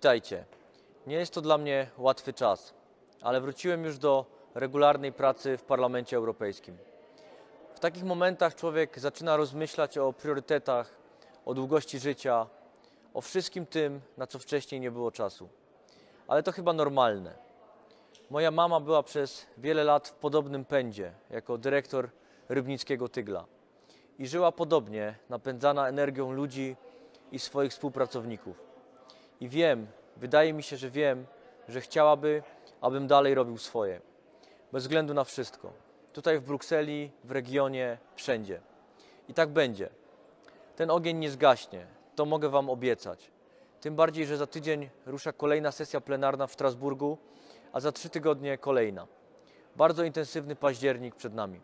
Witajcie. Nie jest to dla mnie łatwy czas, ale wróciłem już do regularnej pracy w Parlamencie Europejskim. W takich momentach człowiek zaczyna rozmyślać o priorytetach, o długości życia, o wszystkim tym, na co wcześniej nie było czasu. Ale to chyba normalne. Moja mama była przez wiele lat w podobnym pędzie, jako dyrektor rybnickiego Tygla. I żyła podobnie, napędzana energią ludzi i swoich współpracowników. I wydaje mi się, że wiem, że chciałaby, abym dalej robił swoje. Bez względu na wszystko. Tutaj w Brukseli, w regionie, wszędzie. I tak będzie. Ten ogień nie zgaśnie, to mogę wam obiecać. Tym bardziej, że za tydzień rusza kolejna sesja plenarna w Strasburgu, a za 3 tygodnie kolejna. Bardzo intensywny październik przed nami.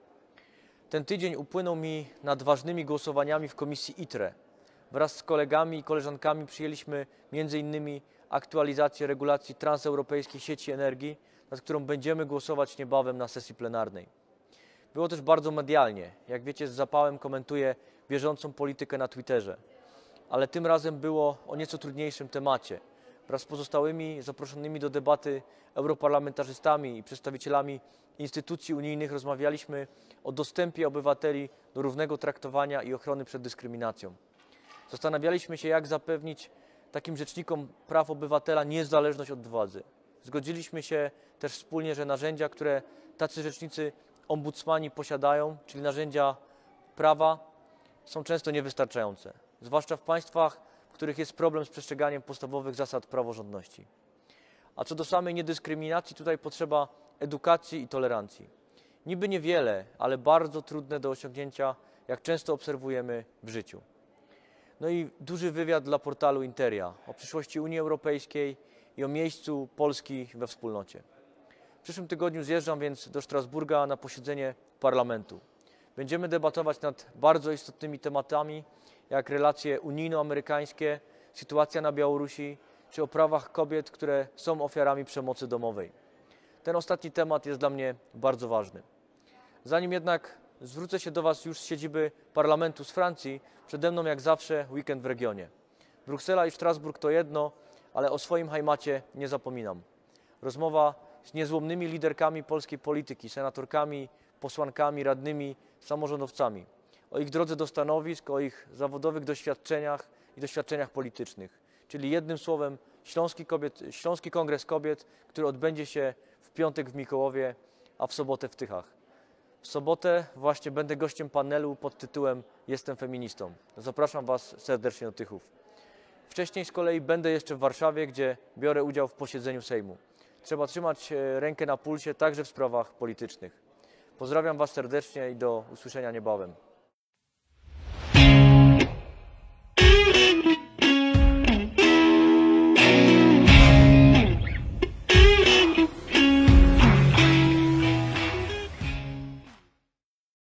Ten tydzień upłynął mi nad ważnymi głosowaniami w komisji ITRE. Wraz z kolegami i koleżankami przyjęliśmy m.in. aktualizację regulacji transeuropejskiej sieci energii, nad którą będziemy głosować niebawem na sesji plenarnej. Było też bardzo medialnie. Jak wiecie, z zapałem komentuję bieżącą politykę na Twitterze. Ale tym razem było o nieco trudniejszym temacie. Wraz z pozostałymi zaproszonymi do debaty europarlamentarzystami i przedstawicielami instytucji unijnych rozmawialiśmy o dostępie obywateli do równego traktowania i ochrony przed dyskryminacją. Zastanawialiśmy się, jak zapewnić takim rzecznikom praw obywatela niezależność od władzy. Zgodziliśmy się też wspólnie, że narzędzia, które tacy rzecznicy ombudsmani posiadają, czyli narzędzia prawa, są często niewystarczające, zwłaszcza w państwach, w których jest problem z przestrzeganiem podstawowych zasad praworządności. A co do samej niedyskryminacji, tutaj potrzeba edukacji i tolerancji. Niby niewiele, ale bardzo trudne do osiągnięcia, jak często obserwujemy w życiu. No i duży wywiad dla portalu Interia o przyszłości Unii Europejskiej i o miejscu Polski we wspólnocie. W przyszłym tygodniu zjeżdżam więc do Strasburga na posiedzenie parlamentu. Będziemy debatować nad bardzo istotnymi tematami, jak relacje unijno-amerykańskie, sytuacja na Białorusi, czy o prawach kobiet, które są ofiarami przemocy domowej. Ten ostatni temat jest dla mnie bardzo ważny. Zanim jednak zwrócę się do Was już z siedziby parlamentu z Francji, przede mną jak zawsze weekend w regionie. Bruksela i Strasburg to jedno, ale o swoim heimacie nie zapominam. Rozmowa z niezłomnymi liderkami polskiej polityki, senatorkami, posłankami, radnymi, samorządowcami. O ich drodze do stanowisk, o ich zawodowych doświadczeniach i doświadczeniach politycznych. Czyli jednym słowem Śląski Kongres Kobiet, który odbędzie się w piątek w Mikołowie, a w sobotę w Tychach. W sobotę właśnie będę gościem panelu pod tytułem Jestem feministą. Zapraszam Was serdecznie do Tychów. Wcześniej z kolei będę jeszcze w Warszawie, gdzie biorę udział w posiedzeniu Sejmu. Trzeba trzymać rękę na pulsie także w sprawach politycznych. Pozdrawiam Was serdecznie i do usłyszenia niebawem.